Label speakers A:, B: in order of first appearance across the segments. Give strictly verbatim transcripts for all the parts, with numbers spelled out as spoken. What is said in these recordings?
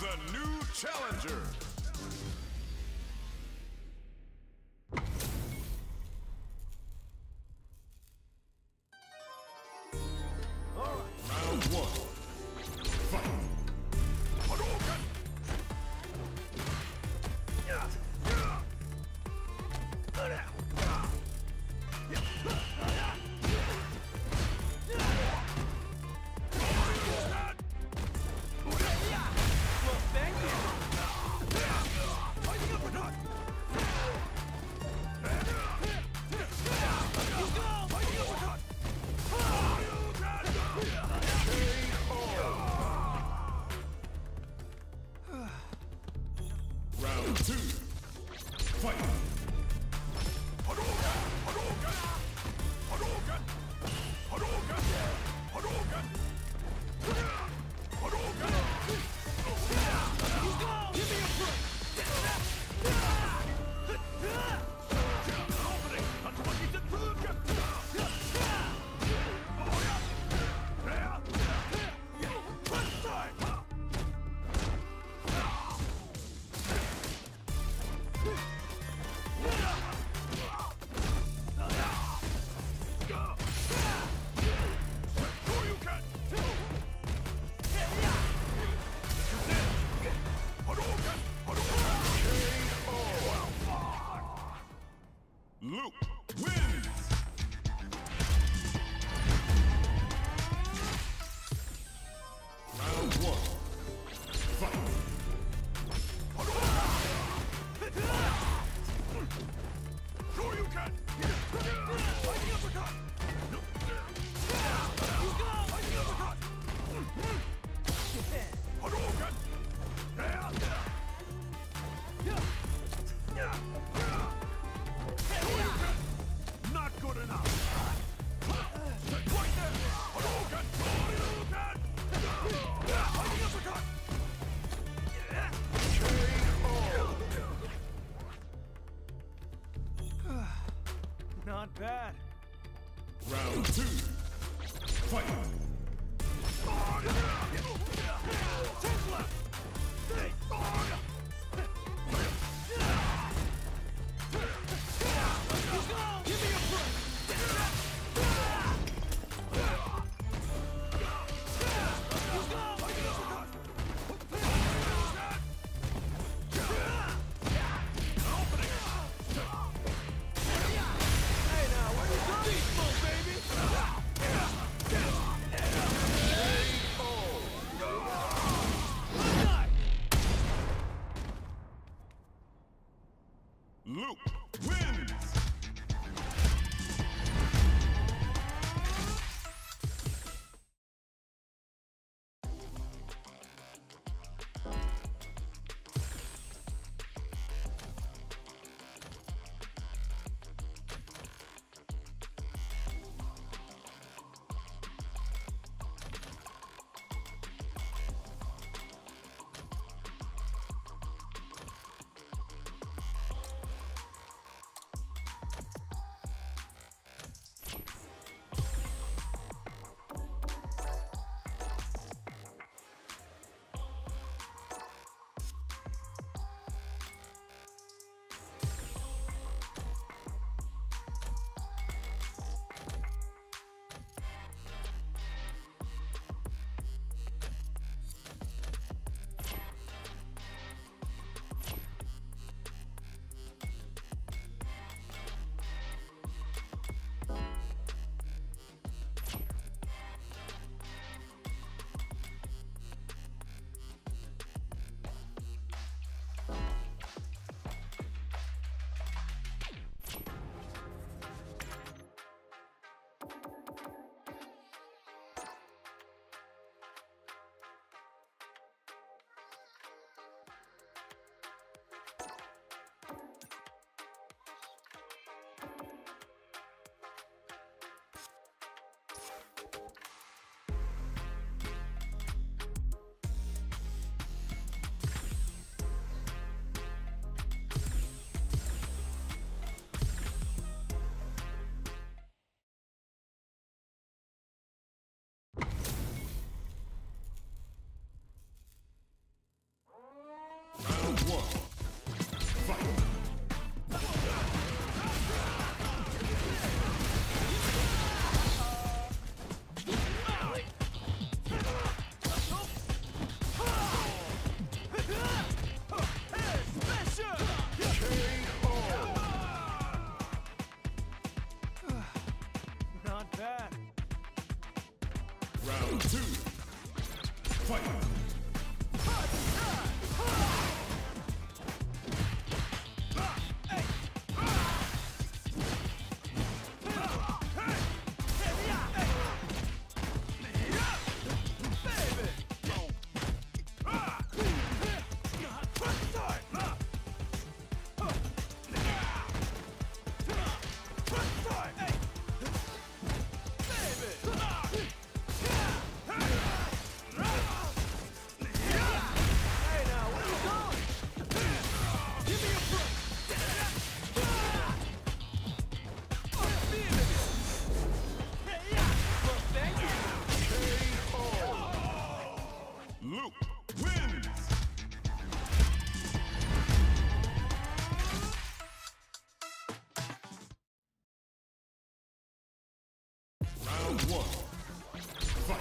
A: a new challenger. Round one. Fight. Hadouken! Yeah. Yeah. Round two. Fight. Hadouken! Hadouken! Hadouken! Hadouken! Hadouken! Hadouken! Give me a break! Opening! Unlucky to Hadouken! First time! Luke wins! Round one. Fight! Sure you can! Fighting uppercut! Fighting uppercut! Hadouken! Not good enough! Right there! Hadouken! Hadouken! Fighting uppercut! Not bad. Round two. Fight! Ten left! Hey! Give me a break! Hey now, what are you doing? Peaceful, baby! Luke wins! one. Fight.
B: Not bad.
A: Round two. Fight. Luke wins! Round one. Fight!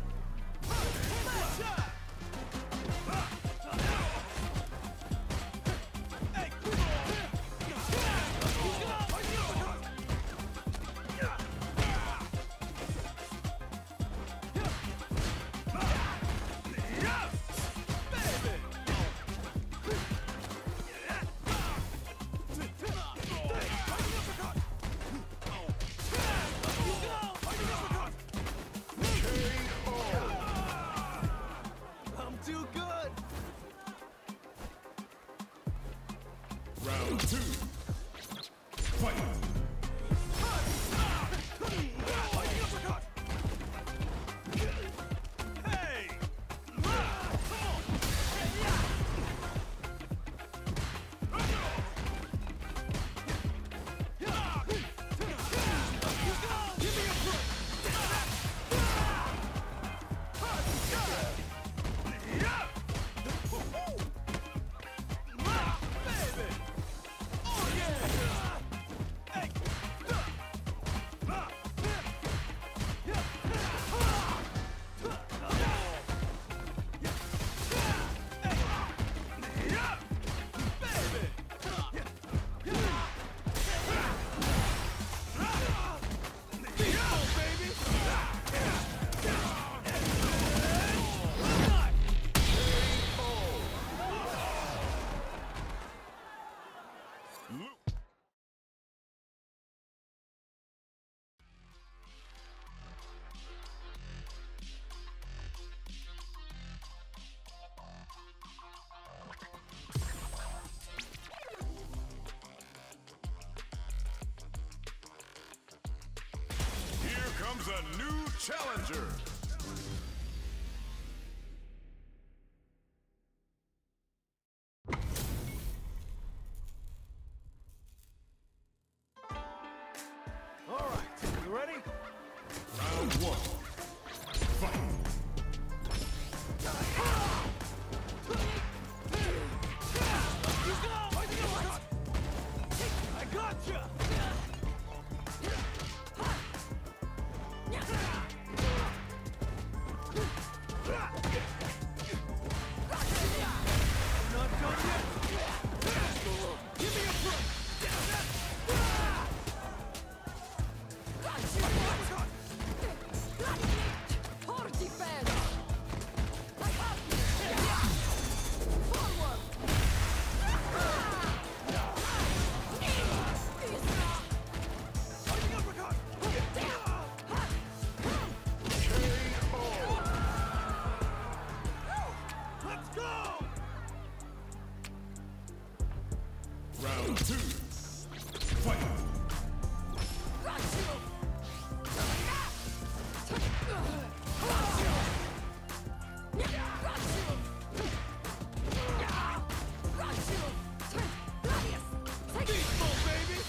B: Too good.
A: Round two. Fight! Here comes a new challenger.
B: All right, you ready?
A: Round one. Fight!
B: I gotcha. Not done yet. Give me a front. Let's go.
A: Round two. Fight!
B: Baseball, baby.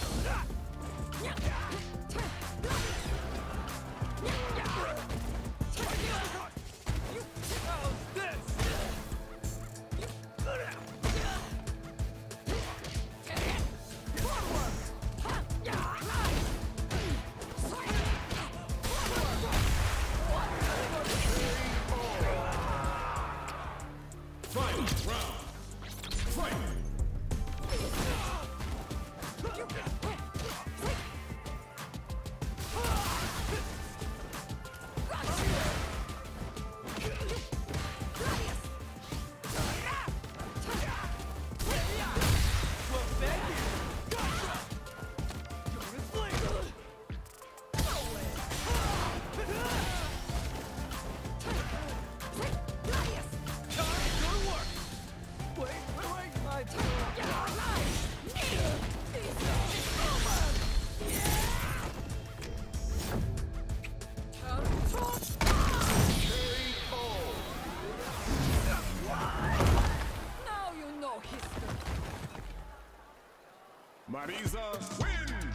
B: How's this? I take your life! This is over! Control! Now you know history.
A: Marisa wins!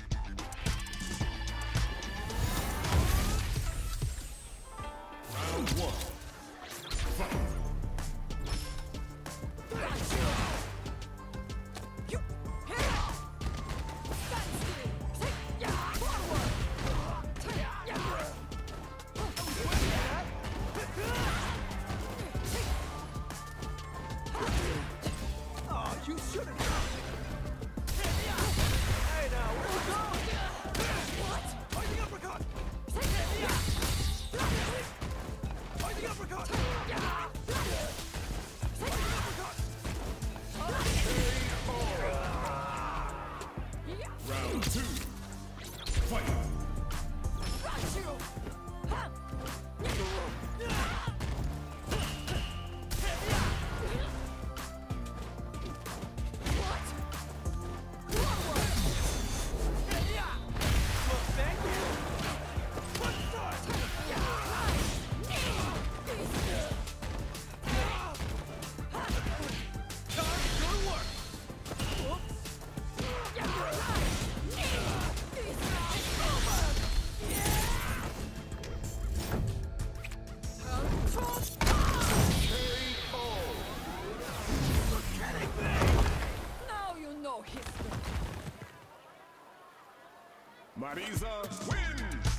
A: Round one. Fight!
B: You hit! Stand still! Take ya! Forward! Take ya!
C: Oh, you shouldn't have. Hey now, we'll go.
B: What?
C: Fighting uppercut.
B: Take ya!
C: Fighting uppercut.
B: Ya!
C: Fighting uppercut.
A: Round two. Fight!
B: Got you! Huh? What? Forward!
C: Well, thank you. Let's start. Time, good work.
B: Now you know history.
A: Marisa wins!